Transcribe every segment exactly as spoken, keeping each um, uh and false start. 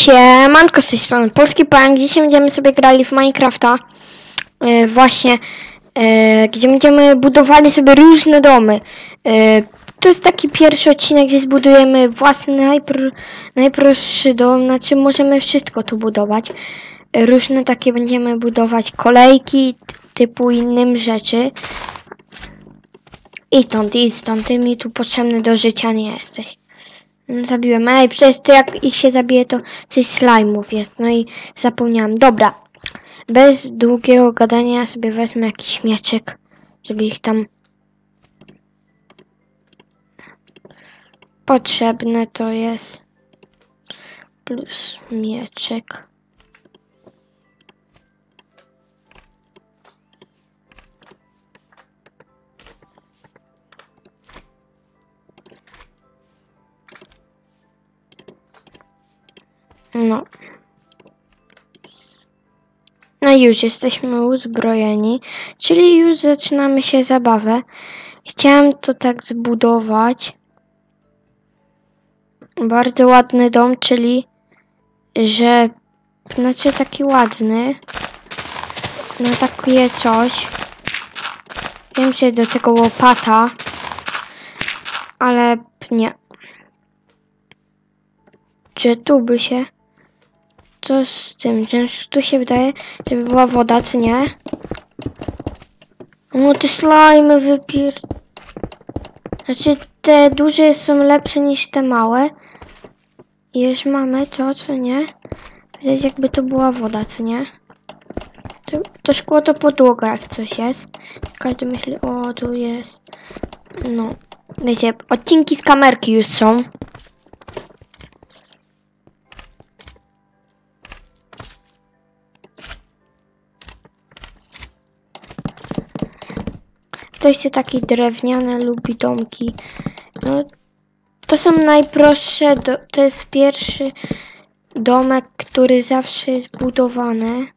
Siemanko, z tej strony Polski Pająk. Dzisiaj będziemy sobie grali w Minecrafta. Yy, właśnie, yy, gdzie będziemy budowali sobie różne domy. Yy, to jest taki pierwszy odcinek, gdzie zbudujemy własny, najpro, najprostszy dom. Znaczy, możemy wszystko tu budować. Yy, różne takie będziemy budować kolejki, typu innym rzeczy. I stąd, i stąd. Ty mi tu potrzebny do życia nie jesteś. Zabiłem. Ej, przecież to jak ich się zabije, to coś slajmów jest. No i zapomniałam. Dobra. Bez długiego gadania sobie wezmę jakiś mieczyk, żeby ich tam... Potrzebne to jest... Plus mieczyk. No. No już jesteśmy uzbrojeni, czyli już zaczynamy się zabawę. Chciałem to tak zbudować. Bardzo ładny dom, czyli że znaczy taki ładny. No takie coś. Wiem, że do tego łopata, ale nie. Czy tu by się... Co z tym? Że tu się wydaje, żeby była woda, czy nie? No te slajmy wypier... Znaczy te duże są lepsze niż te małe. I już mamy to, co nie? Widać jakby to była woda, co nie? To, to szkło to podłoga, jak coś jest. Każdy myśli, o tu jest. No. Wiecie, odcinki z kamerki już są. Ktoś się taki drewniane lubi domki. No, to są najprostsze, do, to jest pierwszy domek, który zawsze jest budowany.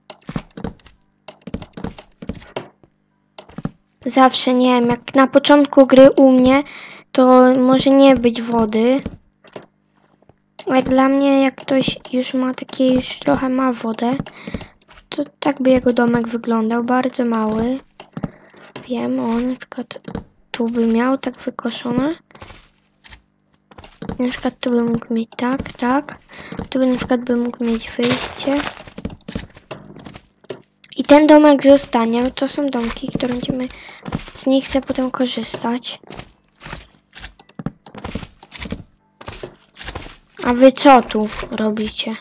Zawsze, nie wiem, jak na początku gry u mnie, to może nie być wody. Jak dla mnie, jak ktoś już ma takie, już trochę ma wodę, to tak by jego domek wyglądał, bardzo mały. Wiem, on na przykład tu by miał tak wykoszone. Na przykład tu by mógł mieć tak, tak. Tu by na przykład by mógł mieć wyjście. I ten domek zostanie. To są domki, które będziemy z nich chcę potem korzystać. A wy co tu robicie?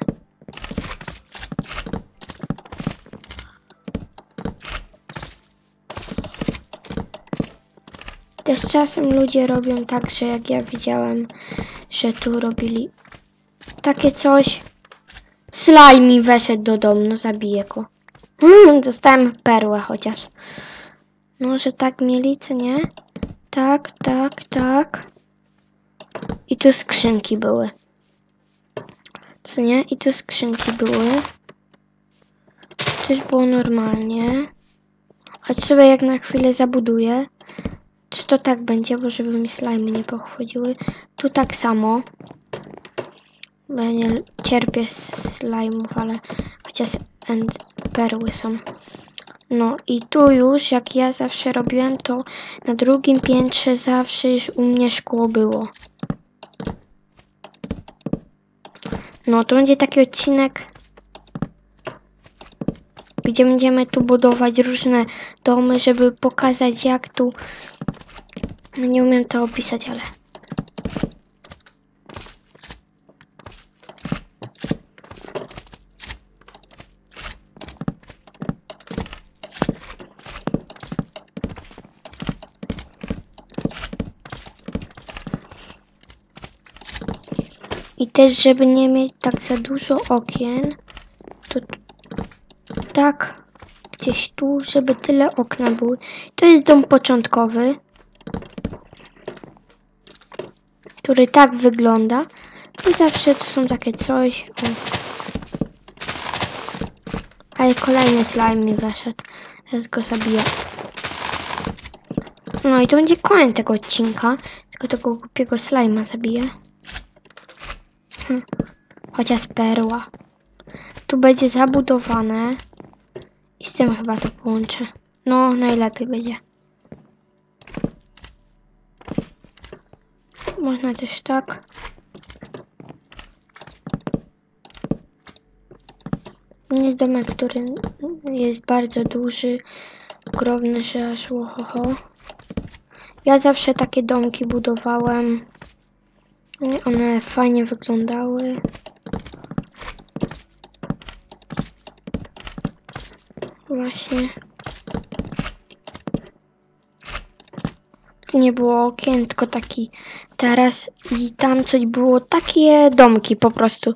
Też czasem ludzie robią tak, że jak ja widziałem, że tu robili takie coś. Slime mi weszedł do domu, no zabiję go. Hmm, dostałem perłę chociaż. No, że tak mieli, co nie? Tak, tak, tak. I tu skrzynki były. Co nie? I tu skrzynki były. Też było normalnie. Choć sobie jak na chwilę zabuduję. Czy to tak będzie, bo żeby mi slimy nie pochodziły. Tu tak samo. Bo ja nie cierpię slime'ów, ale chociaż end perły są. No i tu już, jak ja zawsze robiłem, to na drugim piętrze zawsze już u mnie szkło było. No to będzie taki odcinek, gdzie będziemy tu budować różne domy, żeby pokazać, jak tu... Nie umiem to opisać, ale... I też, żeby nie mieć tak za dużo okien, to tak gdzieś tu, żeby tyle okna były. To jest dom początkowy, który tak wygląda. I zawsze to są takie coś. O. Ale kolejny slime mi weszedł. Teraz go zabiję. No i to będzie koniec tego odcinka. Tylko tego głupiego slima zabiję. Hm. Chociaż perła. tu będzie zabudowane. I z tym chyba to połączę. No, najlepiej będzie. Można też tak. Jest domek, który jest bardzo duży, ogromny, że aż łohoho. Ja zawsze takie domki budowałem. One fajnie wyglądały. Właśnie. Nie było okien, tylko taki taras i tam coś było, takie domki po prostu.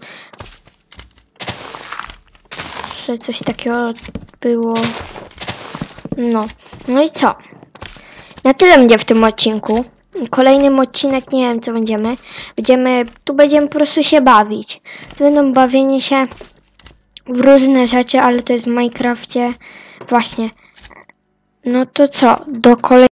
Że coś takiego było. No. No i co? Na tyle będzie w tym odcinku. Kolejnym odcinek, nie wiem co będziemy. Będziemy, tu będziemy po prostu się bawić. To będą bawienie się w różne rzeczy, ale to jest w Minecrafcie. Właśnie. No to co? Do kolejnego.